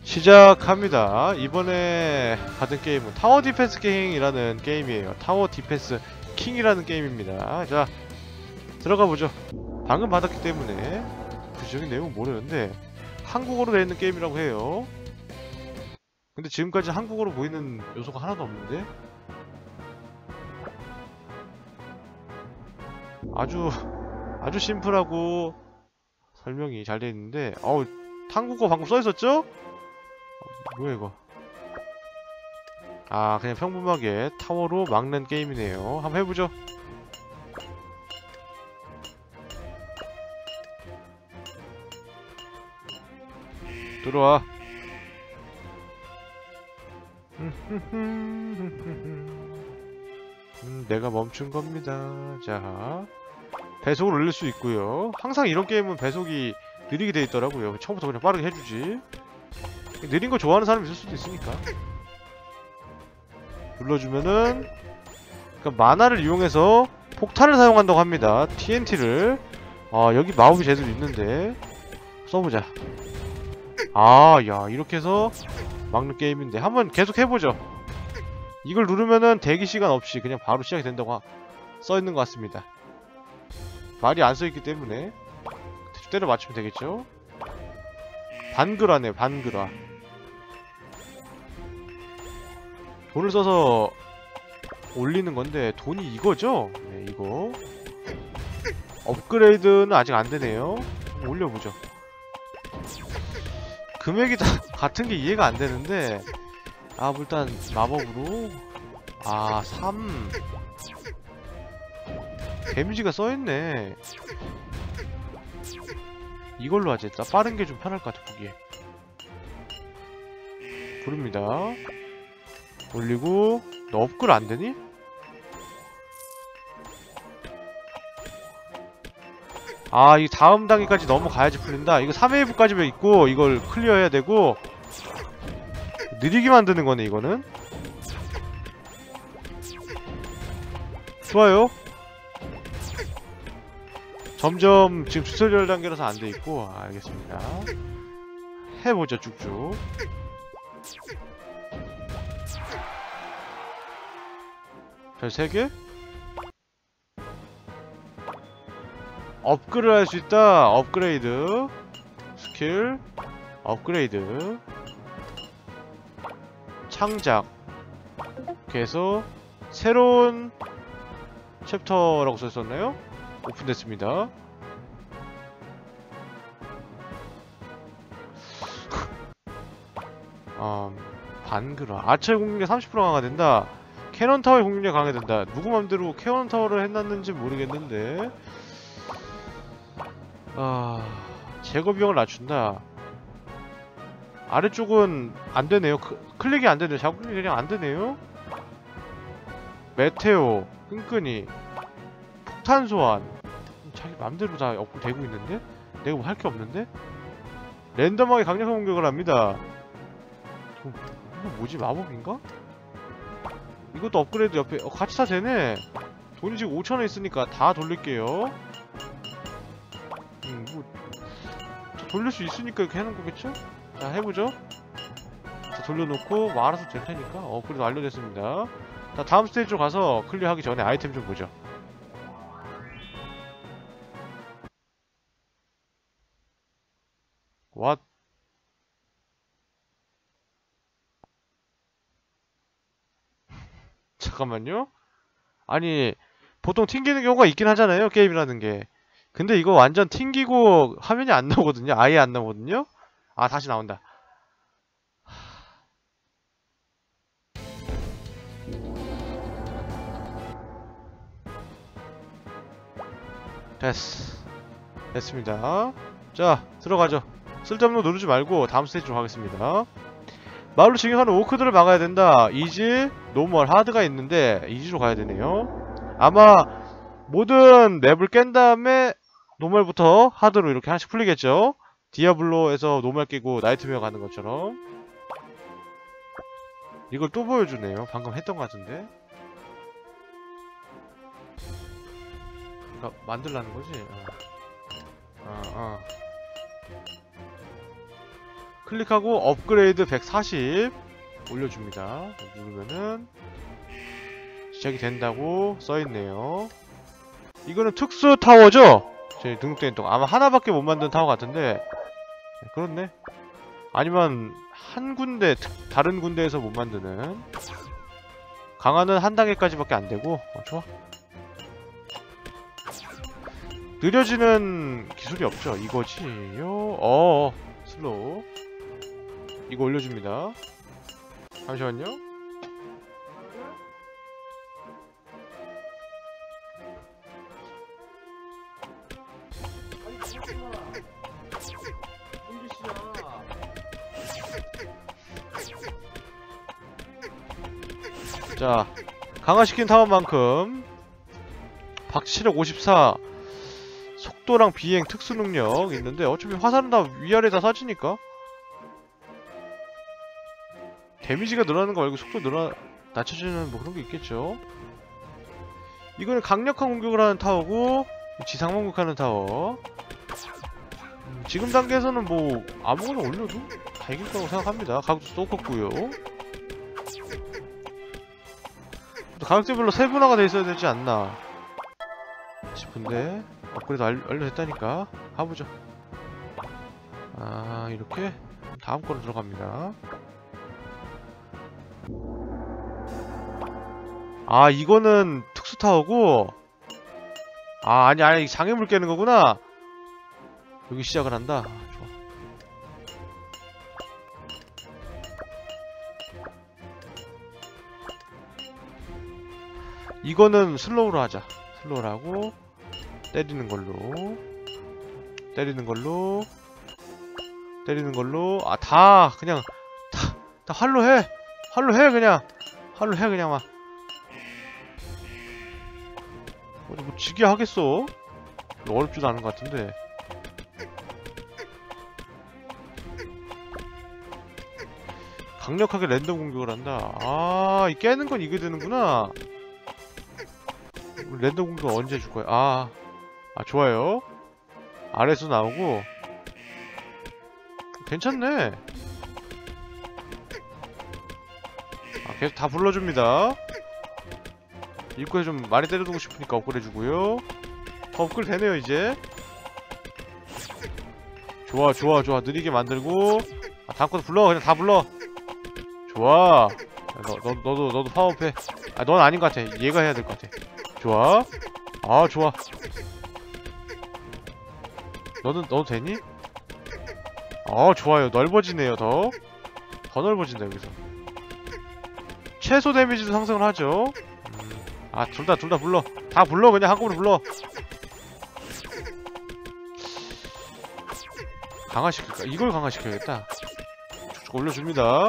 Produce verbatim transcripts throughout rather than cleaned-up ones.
시작합니다. 이번에 받은 게임은 타워 디펜스 킹이라는 게임이에요. 타워 디펜스 킹이라는 게임입니다. 자, 들어가보죠. 방금 받았기 때문에 구체적인 내용은 모르는데 한국어로 되어있는 게임이라고 해요. 근데 지금까지 한국어로 보이는 요소가 하나도 없는데? 아주 아주 심플하고 설명이 잘 되어 있는데, 어우, 한국어 방금 써있었죠? 뭐야 이거? 아, 그냥 평범하게 타워로 막는 게임이네요. 한번 해보죠. 들어와. 음, 내가 멈춘 겁니다. 자, 배속을 올릴 수 있고요. 항상 이런 게임은 배속이 느리게 돼 있더라고요. 처음부터 그냥 빠르게 해주지. 느린 거 좋아하는 사람이 있을 수도 있으니까. 눌러주면은, 그러니까 만화를 이용해서 폭탄을 사용한다고 합니다. 티엔티를. 아, 여기 마법이 제대로 있는데 써보자. 아, 야, 이렇게 해서 막는 게임인데 한번 계속 해보죠. 이걸 누르면은 대기시간 없이 그냥 바로 시작이 된다고 하, 써있는 것 같습니다. 말이 안 써있기 때문에 대충 때려 맞추면 되겠죠? 반글화네, 반글화. 돈을 써서 올리는 건데 돈이 이거죠? 네, 이거. 업그레이드는 아직 안 되네요. 올려보죠. 금액이 다 같은 게 이해가 안 되는데, 아, 뭐 일단 마법으로. 아, 삼. 데미지가 써있네. 이걸로 하지. 나 빠른 게 좀 편할 것 같아, 보기에. 부릅니다. 올리고. 너 업글 안 되니? 아, 이 다음 단계까지 넘어가야지 풀린다. 이거 삼 웨이브까지만 있고 이걸 클리어해야 되고. 느리게 만드는 거네, 이거는. 좋아요. 점점 지금 튜토리얼 단계라서 안 돼 있고. 아, 알겠습니다. 해보죠, 쭉쭉. 별 세 개? 업글을 할 수 있다. 업그레이드. 스킬. 업그레이드. 창작. 이렇게 해서 새로운 챕터라고 써있었나요? 오픈됐습니다. 음, 반글화. 아처의 공격력 삼십 퍼센트 강화된다. 캐논 타워의 공격력 강화된다. 누구 맘대로 캐논 타워를 해놨는지 모르겠는데. 아, 제거 비용을 낮춘다. 아래쪽은 안 되네요. 크, 클릭이 안 되네요. 자꾸 클릭이 그냥 안 되네요. 메테오, 끈끈이, 폭탄 소환. 자기 맘대로 다 업고 되고 있는데? 내가 뭐 할 게 없는데? 랜덤하게 강력한 공격을 합니다. 어, 이거 뭐지? 마법인가? 이것도 업그레이드 옆에 어, 같이 다 되네. 돈이 지금 오천 원 있으니까 다 돌릴게요. 음, 뭐 저 돌릴 수 있으니까 이렇게 하는 거겠죠? 자, 해보죠. 자, 돌려놓고 뭐 알아서 될 테니까. 어, 그래도 완료됐습니다. 자, 다음 스테이지로 가서 클리어하기 전에 아이템 좀 보죠. 왓? 잠깐만요. 아니, 보통 튕기는 경우가 있긴 하잖아요, 게임이라는 게. 근데 이거 완전 튕기고 화면이 안 나오거든요. 아예 안 나오거든요. 아, 다시 나온다. 됐어. 됐습니다. 자, 들어가죠. 쓸데없는 거 누르지 말고 다음 스테이지로 가겠습니다. 마을로 진격하는 오크들을 막아야 된다. 이지, 노멀, 하드가 있는데 이지로 가야 되네요. 아마 모든 맵을 깬 다음에 노멀부터 하드로 이렇게 하나씩 풀리겠죠? 디아블로에서 노멀 깨고 나이트메어 가는 것처럼. 이걸 또 보여주네요. 방금 했던 것 같은데. 그러니까 만들라는 거지? 어, 어. 어. 클릭하고 업그레이드 백사십 올려줍니다. 누르면은 시작이 된다고 써있네요. 이거는 특수 타워죠? 제 등록된 동안 아마 하나밖에 못 만든 타워 같은데. 네, 그렇네. 아니면 한 군데 특, 다른 군데에서 못 만드는. 강화는 한 단계까지밖에 안 되고. 어, 좋아. 느려지는 기술이 없죠. 이거지요. 어, 슬로우. 이거 올려줍니다. 잠시만요. 자, 강화시킨 타워만큼 박치력 오십사, 속도랑 비행 특수 능력 있는데 어차피 화살은 다 위아래 다 쏴지니까 데미지가 늘어나는 거 말고 속도 늘어 낮춰지는 뭐 그런 게 있겠죠. 이거는 강력한 공격을 하는 타워고 지상 공격하는 타워. 음, 지금 단계에서는 뭐 아무거나 올려도 다 이길 거라고 생각합니다. 가격도 똑같고요. 가격대별로 세분화가 돼 있어야 되지 않나 싶은데 업그레이드 완료됐다니까 가보죠. 아, 이렇게 다음 거로 들어갑니다. 아, 이거는 특수 타워고. 아, 아니 아니 장애물 깨는 거구나. 여기 시작을 한다. 좋아. 이거는 슬로우로 하자. 슬로우로 하고 때리는 걸로 때리는 걸로 때리는 걸로. 아, 다 그냥 다, 다 활로 해. 활로 해 그냥. 활로 해 그냥 막. 어디 뭐 지게 하겠어? 어렵지도 않은 것 같은데. 강력하게 랜덤 공격을 한다. 아, 이 깨는 건 이게 되는구나. 랜덤 공격 언제 줄 거야? 아, 아 좋아요. 아래에서 나오고. 괜찮네. 아, 계속 다 불러줍니다. 입구에 좀 많이 때려두고 싶으니까 업그레이드 주고요. 더 업그레이드 되네요 이제. 좋아 좋아 좋아. 느리게 만들고. 아, 다음 것도 불러. 그냥 다 불러. 좋아. 너, 너, 너도 너도 파워업해. 아, 넌 아닌 것 같아. 얘가 해야 될 것 같아. 좋아. 아, 좋아. 너는 너도 되니? 어, 좋아요. 넓어지네요. 더. 더 넓어진다 여기서. 최소 데미지도 상승을 하죠. 음. 아, 둘 다 둘 다 불러. 다 불러. 그냥 한꺼번에 불러. 강화시킬까? 이걸 강화시켜야겠다. 쭉쭉 올려줍니다.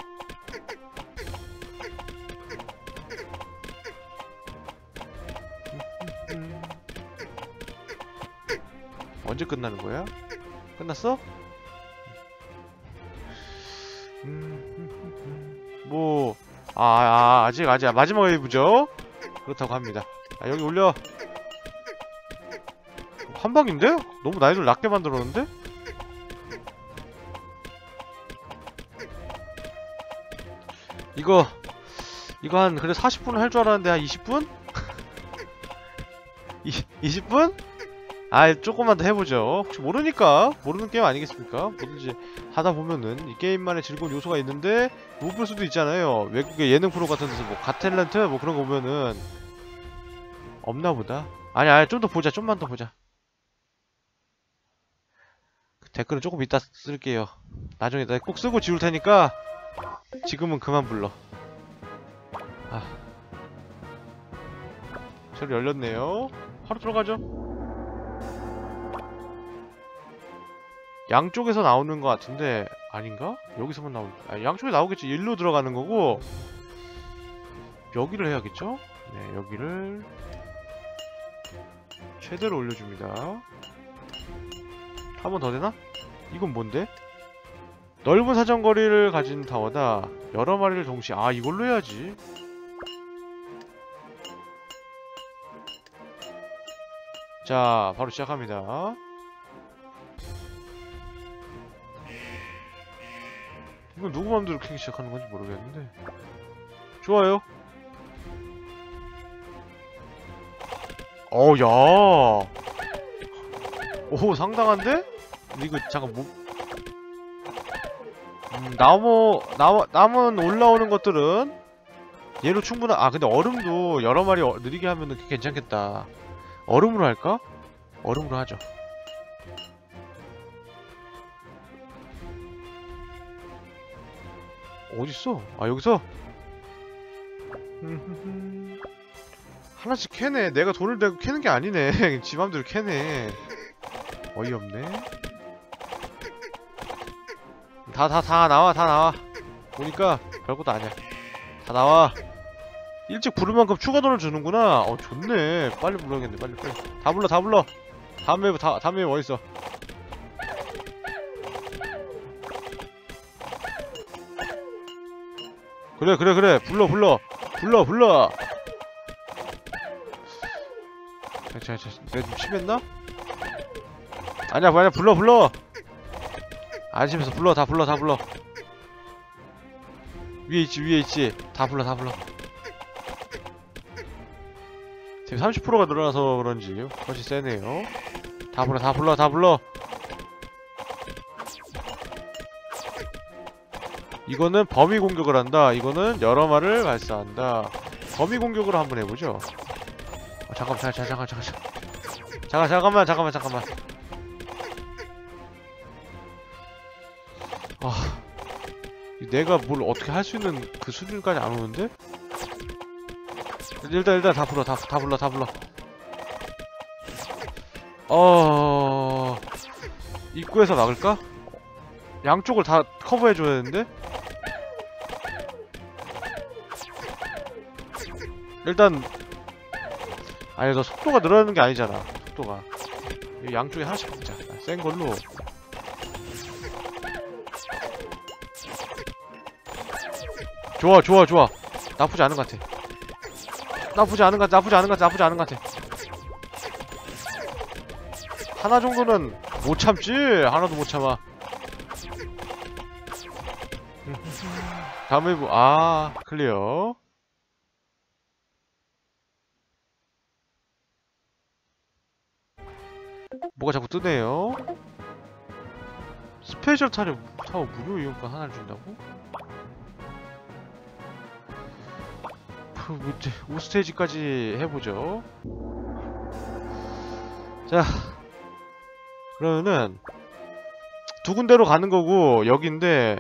언제 끝나는 거야? 끝났어? 음, 뭐, 아, 아, 아직, 아직, 마지막 웨이브죠? 그렇다고 합니다. 아, 여기 올려. 한 방인데? 너무 난이도를 낮게 만들었는데? 이거, 이거 한, 그래, 사십 분을 할 줄 알았는데, 한 이십 분? 이십 분? 아, 조금만 더 해보죠. 혹시 모르니까 모르는 게임 아니겠습니까? 뭐든지 하다 보면은 이 게임만의 즐거운 요소가 있는데 못 볼 수도 있잖아요. 외국의 예능 프로 같은 데서 뭐 갓탤런트 뭐 그런 거 보면은 없나 보다. 아니 아니 좀 더 보자. 좀만 더 보자. 댓글은 조금 이따 쓸게요. 나중에 내가 꼭 쓰고 지울 테니까 지금은 그만 불러. 아, 저리 열렸네요. 바로 들어가죠. 양쪽에서 나오는 것 같은데 아닌가? 여기서만 나올.. 아, 양쪽에 나오겠지. 일로 들어가는 거고 여기를 해야겠죠? 네, 여기를 최대로 올려줍니다. 한 번 더 되나? 이건 뭔데? 넓은 사정거리를 가진 타워다. 여러 마리를 동시에. 아, 이걸로 해야지. 자, 바로 시작합니다. 이건 누구 맘대로 캐기 시작하는 건지 모르겠는데. 좋아요. 어, 야. 오, 상당한데? 근데 이거 잠깐 뭐 음, 나무 나무 남은 올라오는 것들은 얘로 충분한. 아, 근데 얼음도 여러 마리 어, 느리게 하면은 괜찮겠다. 얼음으로 할까? 얼음으로 하죠. 어딨어? 아, 여기서? 하나씩 캐네. 내가 돈을 내고 캐는 게 아니네. 지 맘대로 캐네. 어이없네. 다, 다, 다 나와, 다 나와. 보니까 별것도 아니야. 다 나와. 일찍 부를 만큼 추가 돈을 주는구나. 어, 좋네. 빨리 불러야겠네. 빨리, 빨리. 다 불러, 다 불러. 다음 맵, 다, 다음 맵 어딨어? 그래, 그래, 그래. 불러, 불러. 불러, 불러. 자, 자, 자, 내가 좀 심했나? 아니야, 아니야, 불러, 불러. 안 심해서 불러, 다 불러, 다 불러. 위에 있지, 위에 있지. 다 불러, 다 불러. 지금 삼십 퍼센트가 늘어나서 그런지 훨씬 세네요. 다 불러, 다 불러, 다 불러. 이거는 범위 공격을 한다. 이거는 여러 마를 발사한다. 범위 공격으로 한번 해보죠. 어, 잠깐만, 잠깐, 잠깐, 잠깐, 잠깐, 잠깐, 잠깐만, 잠깐만, 잠깐만. 아, 내가 뭘 어떻게 할 수 있는 그 수준까지 안 오는데? 일단 일단 다 불러, 다, 다 불러, 다 불러. 어... 입구에서 막을까? 양쪽을 다 커버해줘야 되는데? 일단 아니, 너 속도가 늘어나는 게 아니잖아. 속도가 양쪽에 하나씩 먹자. 센 걸로. 좋아, 좋아, 좋아. 나쁘지 않은 것 같아. 나쁘지 않은 것 같아. 나쁘지 않은 것 같아. 나쁘지 않은 것 같아. 하나 정도는 못 참지. 하나도 못 참아. 다음에 뭐, 아, 클리어. 뭐가 자꾸 뜨네요. 스페셜 타려 타워 무료 이용권 하나를 준다고? 오 스테이지까지 해보죠. 자, 그러면은 두 군데로 가는 거고, 여긴데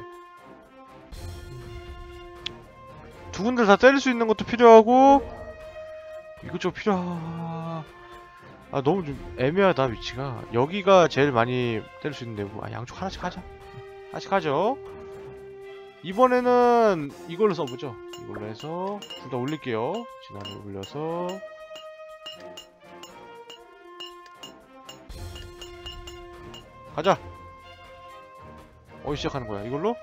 두 군데 다 때릴 수 있는 것도 필요하고 이것저것 필요하... 아, 너무 좀 애매하다, 위치가. 여기가 제일 많이 때릴 수 있는 데고. 아, 양쪽 하나씩 하자. 하나씩 하죠. 이번에는 이걸로 써보죠. 이걸로 해서 둘 다 올릴게요. 진화를 올려서 가자. 어디 시작하는 거야? 이걸로?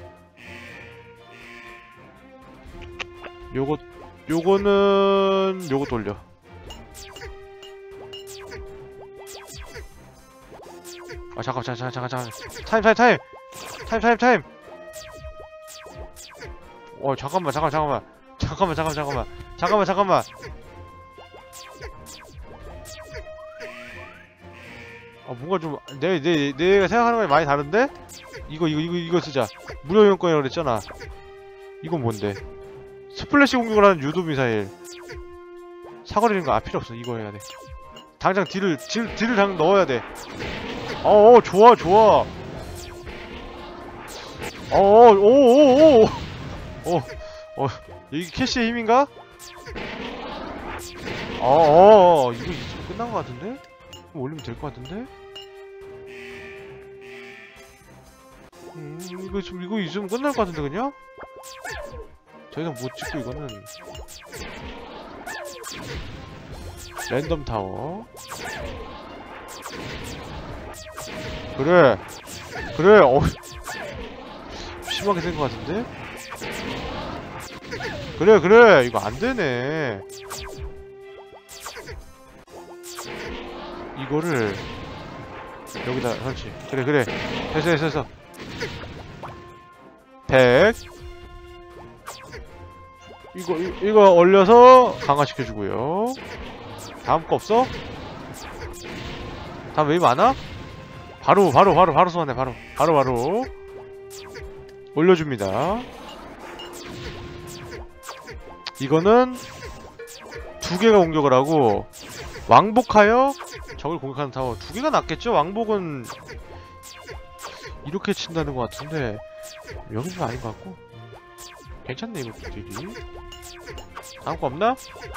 요거 요거는 요거 돌려. 아, 잠깐, 잠깐, 잠깐, 잠깐, 타임, 타임, 타임, 타임, 타임, 타임. 어, 잠깐만, 잠깐, 잠깐만, 잠깐만, 잠깐만, 잠깐만, 잠깐만, 잠깐만. 아, 뭔가 좀 내, 내, 내가 생각하는 거랑 많이 다른데? 이거, 이거, 이거, 이거 쓰자. 무료 이용권이라고 그랬잖아. 이건 뭔데? 스플래시 공격을 하는 유도 미사일. 사거리는 거 아 필요 없어. 이거 해야 돼. 당장 딜을, 딜, 딜을 당장 넣어야 돼. 어어, 좋아, 좋아. 어어, 오오오. 어, 어, 이게 캐시의 힘인가? 어어, 이거 이제 끝난 것 같은데? 그럼 올리면 될 것 같은데? 음, 이거 좀, 이거 있으면 끝날 것 같은데, 그냥? 더 이상 못 찍고, 이거는. 랜덤 타워. 그래. 그래, 어. 심하게 된 것 같은데? 그래, 그래. 이거 안 되네. 이거를 여기다 설치. 그래, 그래. 됐어, 됐어, 됐어. 백. 이거 이, 이거 올려서 강화시켜주고요. 다음 거 없어? 다음 웨이브 많아? 바로 바로 바로 바로 소환해. 바로 바로 바로 올려줍니다. 이거는 두 개가 공격을 하고 왕복하여 적을 공격하는 타워. 두 개가 낫겠죠? 왕복은 이렇게 친다는 것 같은데 여기는 좀 아닌 것 같고. 괜찮네 이거 딜이. 다음 거 없나?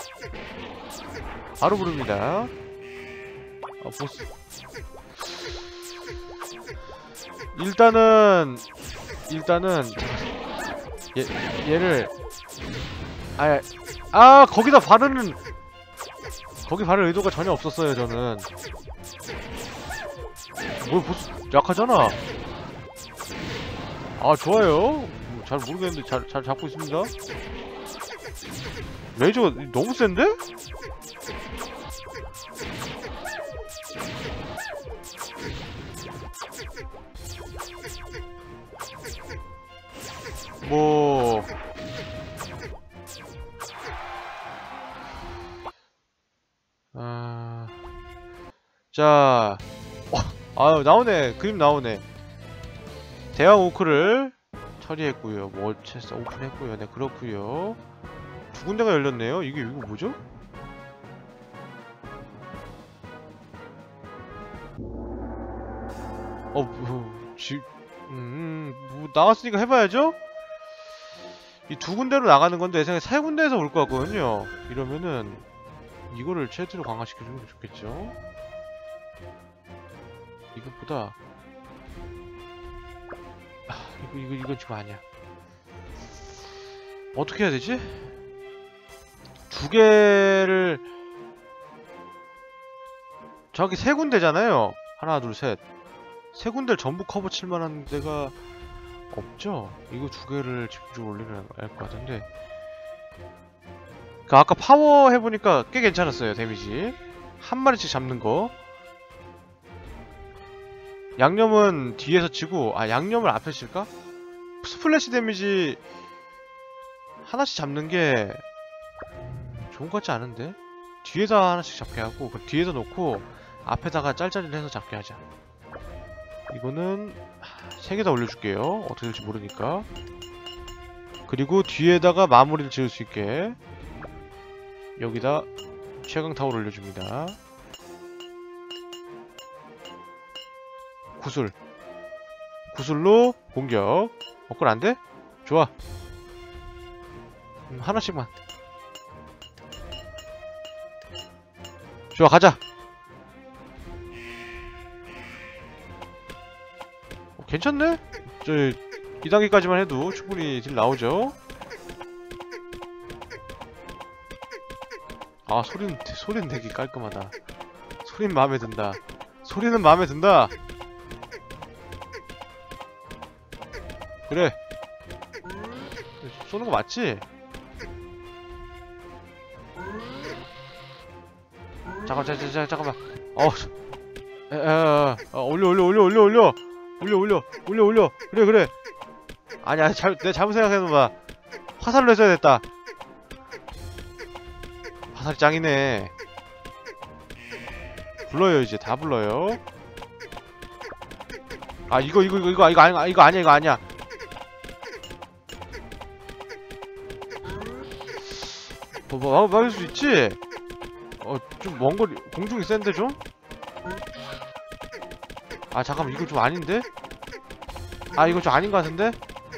바로 부릅니다. 어, 보스. 일단은 일단은 얘 얘를 아, 아 거기다 바르는 거기 바를 의도가 전혀 없었어요 저는. 뭐 보스 약하잖아. 아 좋아요. 잘 모르겠는데 잘 잘 잡고 있습니다. 레이저가 너무 센데? 뭐 아... 자, 어, 아 나오네. 그림 나오네. 대왕 오크를 처리했고요. 뭐 체스 오픈했고요. 네 그렇고요. 두 군데가 열렸네요. 이게 이거 뭐죠? 어, 뭐, 지, 음, 뭐 나왔으니까 해봐야죠. 이 두 군데로 나가는 건데 내 생각에 세 군데에서 올 것 같거든요. 이러면은 이거를 최대로 강화시켜주는 게 좋겠죠. 이것보다 아, 이거 이거 이건 지금 아니야. 어떻게 해야 되지? 두 개를 저기 세 군데잖아요. 하나 둘 셋. 세 군데를 전부 커버 칠만한 데가 없죠? 이거 두 개를 집중적으로 올리면 알 것 같은데. 그 아까 파워 해보니까 꽤 괜찮았어요. 데미지 한 마리씩 잡는 거. 양념은 뒤에서 치고, 아 양념을 앞에 칠까? 스플래시 데미지 하나씩 잡는 게 좋은 것 같지 않은데? 뒤에다 하나씩 잡게 하고 그 뒤에다 놓고 앞에다가 짤짤이를 해서 잡게 하자. 이거는 세 개 다 올려줄게요. 어떻게 될지 모르니까. 그리고 뒤에다가 마무리를 지을 수 있게 여기다 최강타워를 올려줍니다. 구슬 구슬로 공격. 어, 그건 안 돼? 좋아. 음, 하나씩만. 좋아, 가자. 어, 괜찮네? 저 이 단계까지만 해도 충분히 딜 나오죠? 아, 소리는, 소리는 되게 깔끔하다. 소리는 마음에 든다. 소리는 마음에 든다! 그래. 쏘는 거 맞지? 잠깐, 잠깐, 잠깐, 잠깐만. 어, 에, 에, 에, 어, 올려, 올려, 올려, 올려, 올려! 올려, 올려, 올려, 올려! 그래, 그래! 아니야, 잘, 내가 잘못 생각해놓봐. 화살로 했어야 됐다. 화살이 짱이네. 불러요, 이제. 다 불러요. 아, 이거, 이거, 이거, 이거, 이거, 아니, 이거 아니야, 이거 아니야. 뭐, 뭐, 막을 수 있지? 어, 좀 먼 거리, 공중이 센데, 좀? 아, 잠깐만, 이거 좀 아닌데? 아, 이거 좀 아닌 것 같은데?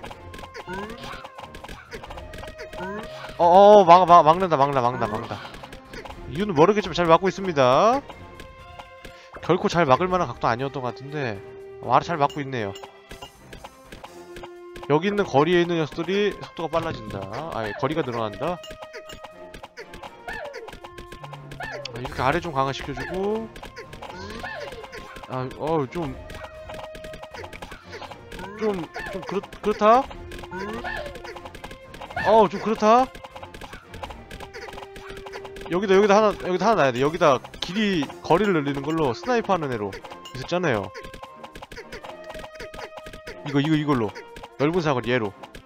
어어, 막, 막, 막는다, 막는다, 막는다, 막는다. 이유는 모르겠지만 잘 막고 있습니다. 결코 잘 막을 만한 각도 아니었던 것 같은데, 와, 잘 막고 있네요. 여기 있는 거리에 있는 녀석들이 속도가 빨라진다. 아예 거리가 늘어난다. 이렇게 아래 좀 강화시켜주고. 아, 어, 좀, 좀, 좀, 그렇, 그렇다? 어, 좀 그렇다? 여기다, 여기다 하나, 여기다 하나 놔야 돼. 여기다 길이, 거리를 늘리는 걸로 스나이퍼 하는 애로 있었잖아요. 이거, 이거, 이걸로. 넓은 사거리, 얘로.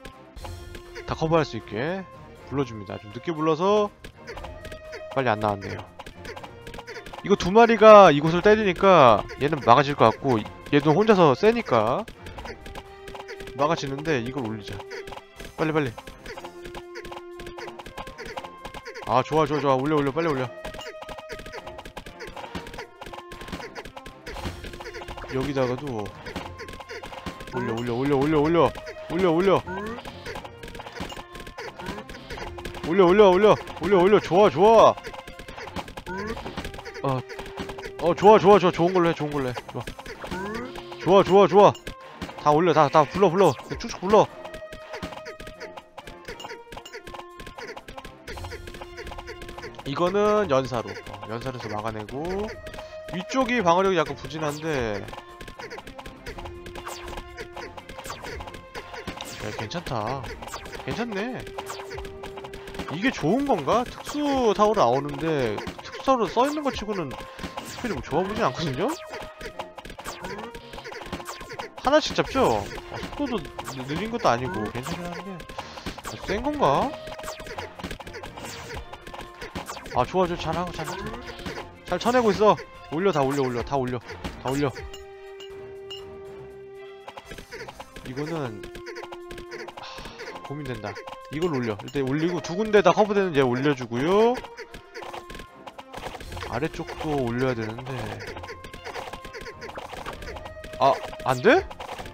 다 커버할 수 있게 불러줍니다. 좀 늦게 불러서 빨리 안 나왔네요. 이거 두 마리가 이곳을 때리니까 얘는 막아질 것 같고 얘도 혼자서 세니까 막아지는데 이걸 올리자. 빨리 빨리. 아 좋아 좋아 좋아. 올려 올려 빨리 올려. 여기다가도 올려 올려 올려 올려 올려 올려 올려 올려 올려 올려 올려 올려. 좋아 좋아. 어, 어 좋아 좋아 좋아. 좋은 걸로 해 좋은 걸로 해. 좋아 좋아 좋아 좋아. 다 올려. 다 다 불러 불러. 쭉쭉 불러. 이거는 연사로 어, 연사로 해서 막아내고 위쪽이 방어력이 약간 부진한데 야, 괜찮다. 괜찮네. 이게 좋은 건가? 특수 타워로 나오는데 특수 타워로 써있는 것 치고는 스펠이 뭐 좋아 보진 않거든요? 하나씩 잡죠? 어, 속도도 느- 느린 것도 아니고 괜찮긴 한데 아, 센 건가? 아 좋아 좋아. 잘하고 잘하고 잘 쳐내고 있어. 올려. 다 올려 올려. 다 올려. 다 올려. 이거는 하, 고민된다. 이걸 올려. 일단 올리고 두 군데 다 커브되는 얘 올려주고요. 아래쪽도 올려야 되는데 아 안돼?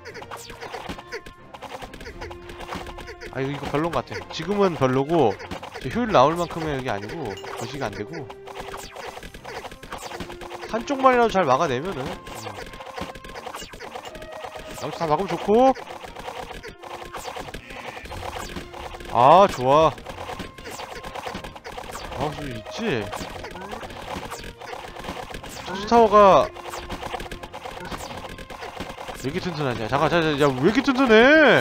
아 이거, 이거 별론 것 같아. 지금은 별로고 효율 나올 만큼의 게 아니고 거시가 안되고 한쪽만이라도 잘 막아내면은 음. 나머지 다 막으면 좋고. 아 좋아. 막을 수 있지. 특수타워가 왜 이렇게 튼튼하냐. 잠깐 잠깐. 야 왜 이렇게 튼튼해.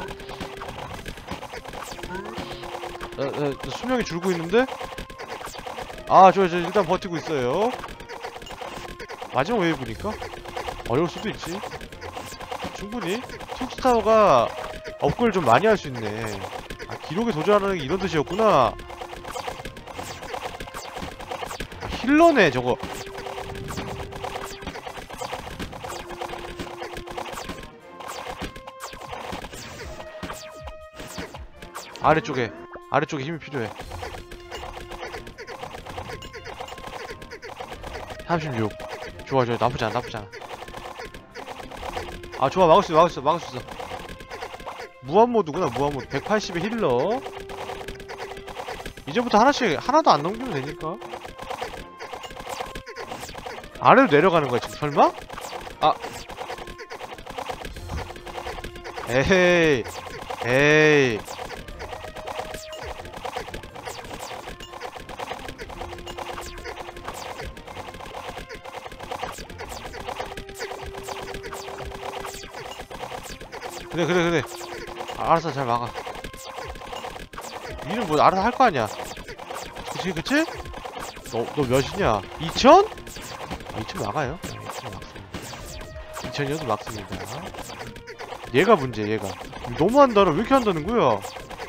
나, 나, 나 수명이 줄고 있는데? 아 좋아 좋아. 일단 버티고 있어요. 마지막 웨이브니까 어려울 수도 있지. 충분히 특수타워가 업글을 좀 많이 할 수 있네. 아 기록에 도전하는 게 이런 뜻이었구나. 아, 힐러네 저거. 아래쪽에 아래쪽에 힘이 필요해. 삼십육. 좋아 좋아. 나쁘지 않아 나쁘지 않아. 아 좋아. 막을 수 있어 막을 수 있어 막을 수 있어. 무한모드구나. 무한모드. 백팔십의 힐러. 이제부터 하나씩 하나도 안 넘기면 되니까. 아래로 내려가는 거야 지금 설마? 아 에헤이 에이. 그래 그래 그래. 아, 알았어 잘 막아. 니는 뭐 알아서 할 거 아니야. 그치 그치? 너, 너 몇이냐? 이천? 아 이천 막아요. 네, 이천 막습니다. 이천이어도 막습니다. 얘가 문제 얘가. 너무 한다. 왜 이렇게 한다는 거야?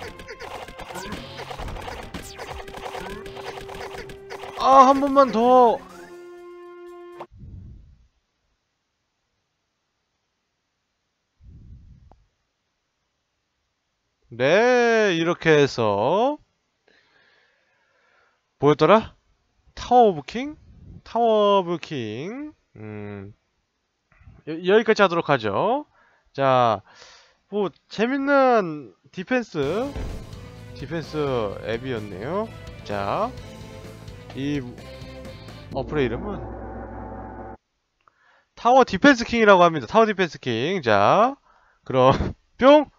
아 한 번만 더. 네, 이렇게 해서 뭐였더라? 타워 오브 킹? 타워 오브 킹. 음, 여, 여기까지 하도록 하죠. 자, 뭐 재밌는 디펜스 디펜스 앱이었네요. 자, 이 어플의 이름은 타워 디펜스 킹이라고 합니다. 타워 디펜스 킹. 자, 그럼 뿅.